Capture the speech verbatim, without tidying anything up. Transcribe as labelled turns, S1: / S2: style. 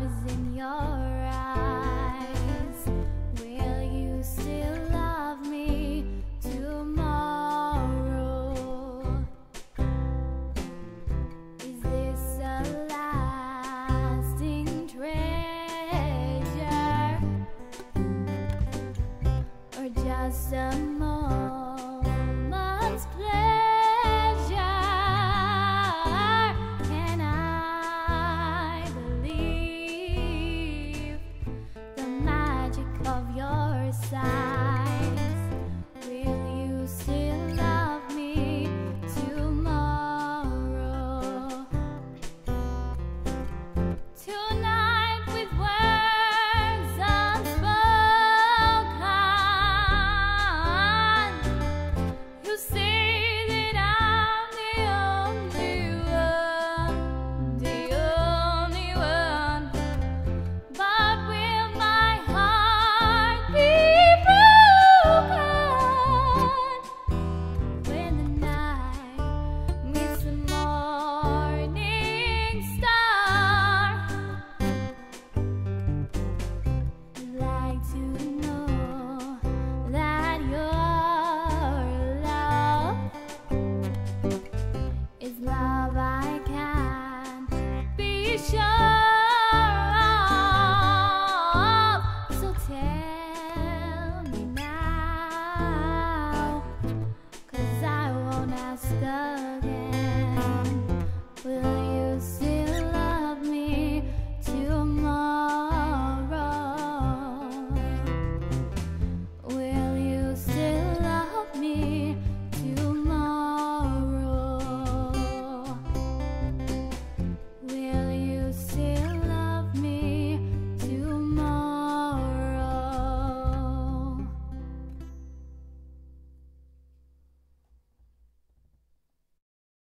S1: love is in your eyes. Will you still love me tomorrow? Is this a lasting treasure, or just a moment's pleasure? Can I believe the magic of your sighs? Will you still love me tomorrow? Tonight